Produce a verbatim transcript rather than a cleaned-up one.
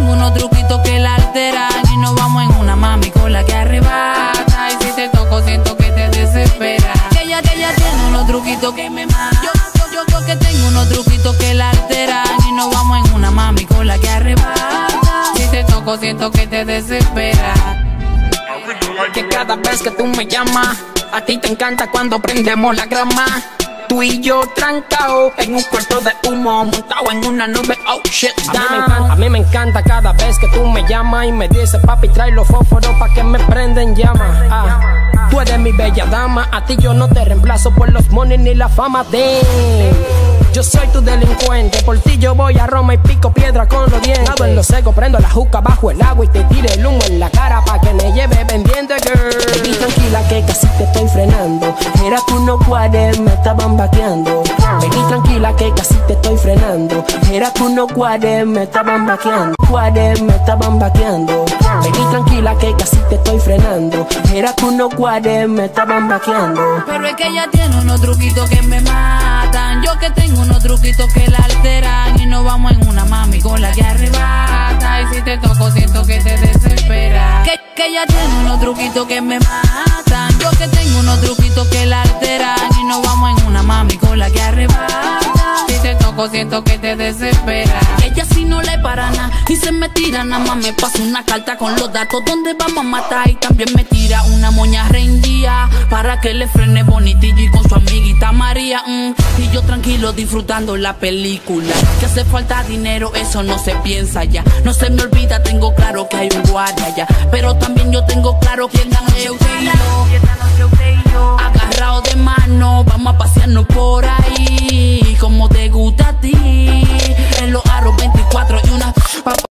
tengo unos truquitos que la alteran y nos vamos en una mami con la que arrebata. Y si te toco siento que te desespera. Que ella, que ella tiene unos truquitos que me matan. Yo, yo, yo que tengo unos truquitos que la alteran y nos vamos en una mami con la que arrebata. Si te toco siento que te desespera. Que cada vez que tú me llamas, a ti te encanta cuando prendemos la grama. Tú y yo trancados en un cuarto de humo, montado en una nube, oh shit, a mí, me encanta, a mí me encanta cada vez que tú me llamas y me dices, papi, trae los fósforos pa' que me prenden llamas. Ah, tú eres mi bella dama, a ti yo no te reemplazo por los money ni la fama de... Yo soy tu delincuente, por ti yo voy a Roma y pico piedra con los dientes. Nado en los secos, prendo la juca bajo el agua y te tire el humo en la cara pa' que me lleve pendiente, girl. Baby, tranquila que casi te estoy frenando. Era tú no cuares, me estaban vaqueando. Baby, tranquila que casi te estoy frenando. Era tú no cuares, me estaban vaqueando. Cuares, me estaban vaqueando. Baby, tranquila que casi te estoy frenando. Era tú no cuares, me estaban vaqueando. Pero es que ella tiene unos truquitos que me matan. Yo que tengo unos truquitos que la alteran y nos vamos en una mami con la que arrebata. Y si te toco siento que te desespera. Que, que ella tiene unos truquitos que me matan. Yo que tengo unos truquitos que la alteran y nos vamos en una mami con la que arrebata. Si te toco siento que te desespera. Ella si no le para nada y se me tira, nada más me pasa una carta con los datos donde vamos a matar. Y también me tira una moña rendía para que le frene bonitillo y con su amiguita María. mm, Y yo tranquilo disfrutando la película. Que hace falta dinero, eso no se piensa ya. No se me olvida, tengo claro que hay un guardia ya. Pero también yo tengo claro que esta noche usted y yo, agarrado de mano, vamos a pasearnos por ahí como te gusta a ti. En los aros veinticuatro y una